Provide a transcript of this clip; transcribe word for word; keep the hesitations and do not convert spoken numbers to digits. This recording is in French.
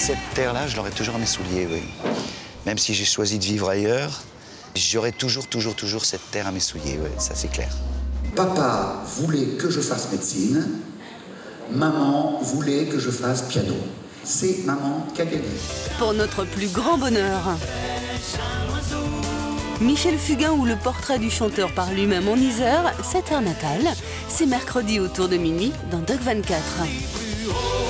Cette terre-là, je l'aurai toujours à mes souliers, oui. Même si j'ai choisi de vivre ailleurs, j'aurai toujours, toujours, toujours cette terre à mes souliers, oui, ça c'est clair. Papa voulait que je fasse médecine, maman voulait que je fasse piano. C'est maman qui a gagné. Pour notre plus grand bonheur. Michel Fugain ou le portrait du chanteur par lui-même en Isère, sa terre natale, c'est mercredi autour de minuit dans Doc vingt-quatre.